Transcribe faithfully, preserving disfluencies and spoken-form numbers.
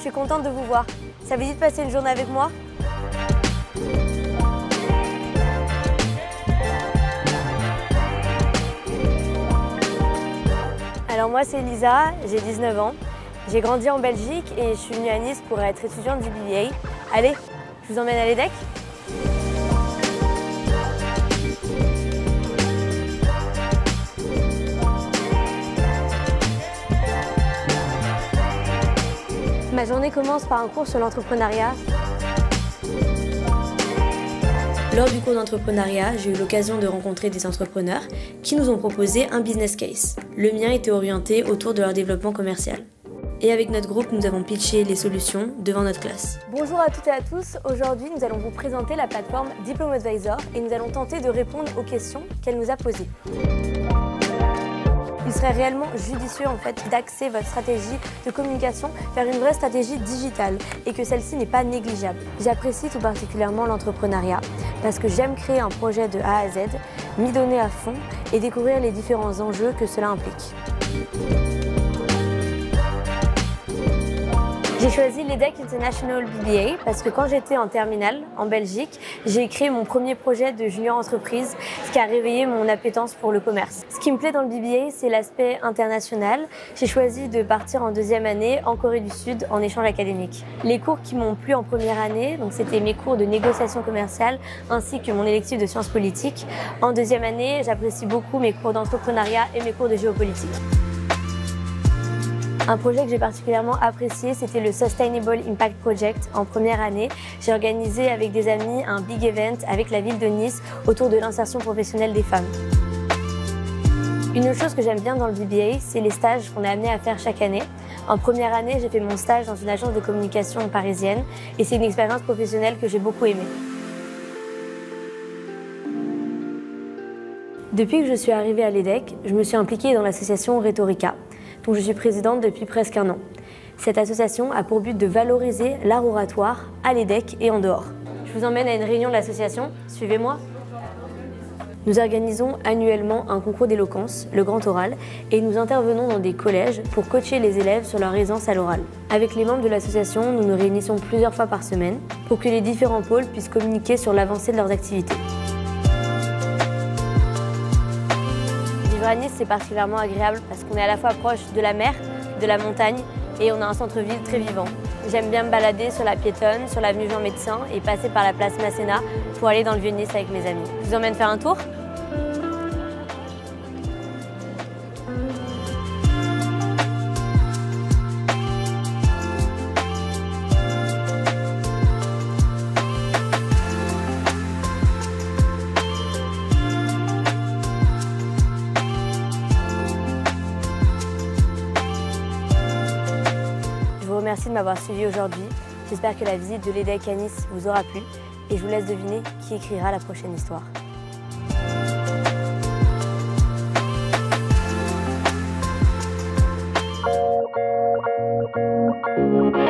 suis contente de vous voir. Ça vous dit de passer une journée avec moi? Alors moi c'est Lisa, j'ai dix-neuf ans. J'ai grandi en Belgique et je suis venue à Nice pour être étudiante du B B A. Allez, je vous emmène à l'E D E C. Ma journée commence par un cours sur l'entrepreneuriat. Lors du cours d'entrepreneuriat, j'ai eu l'occasion de rencontrer des entrepreneurs qui nous ont proposé un business case. Le mien était orienté autour de leur développement commercial. Et avec notre groupe, nous avons pitché les solutions devant notre classe. Bonjour à toutes et à tous. Aujourd'hui, nous allons vous présenter la plateforme Diplôme Advisor et nous allons tenter de répondre aux questions qu'elle nous a posées. Il serait réellement judicieux en fait d'axer votre stratégie de communication vers une vraie stratégie digitale et que celle-ci n'est pas négligeable. J'apprécie tout particulièrement l'entrepreneuriat parce que j'aime créer un projet de A à Z, m'y donner à fond et découvrir les différents enjeux que cela implique. J'ai choisi l'E D E C International B B A parce que quand j'étais en terminale en Belgique, j'ai créé mon premier projet de junior entreprise, ce qui a réveillé mon appétence pour le commerce. Ce qui me plaît dans le B B A, c'est l'aspect international. J'ai choisi de partir en deuxième année en Corée du Sud en échange académique. Les cours qui m'ont plu en première année, donc c'était mes cours de négociation commerciale ainsi que mon électif de sciences politiques. En deuxième année, j'apprécie beaucoup mes cours d'entrepreneuriat et mes cours de géopolitique. Un projet que j'ai particulièrement apprécié, c'était le Sustainable Impact Project. En première année, j'ai organisé avec des amis un big event avec la ville de Nice autour de l'insertion professionnelle des femmes. Une autre chose que j'aime bien dans le B B A, c'est les stages qu'on est amené à faire chaque année. En première année, j'ai fait mon stage dans une agence de communication parisienne et c'est une expérience professionnelle que j'ai beaucoup aimée. Depuis que je suis arrivée à l'E D E C, je me suis impliquée dans l'association Rhetorica, dont je suis présidente depuis presque un an. Cette association a pour but de valoriser l'art oratoire à l'E D E C et en dehors. Je vous emmène à une réunion de l'association, suivez-moi. Nous organisons annuellement un concours d'éloquence, le grand oral, et nous intervenons dans des collèges pour coacher les élèves sur leur aisance à l'oral. Avec les membres de l'association, nous nous réunissons plusieurs fois par semaine pour que les différents pôles puissent communiquer sur l'avancée de leurs activités. Vivre à Nice, c'est particulièrement agréable parce qu'on est à la fois proche de la mer, de la montagne et on a un centre-ville très vivant. J'aime bien me balader sur la piétonne, sur l'avenue Jean Médecin et passer par la place Masséna pour aller dans le Vieux-Nice avec mes amis. Je vous emmène faire un tour ? Merci de m'avoir suivi aujourd'hui. J'espère que la visite de l'E D E C à Nice vous aura plu et je vous laisse deviner qui écrira la prochaine histoire. Thank you.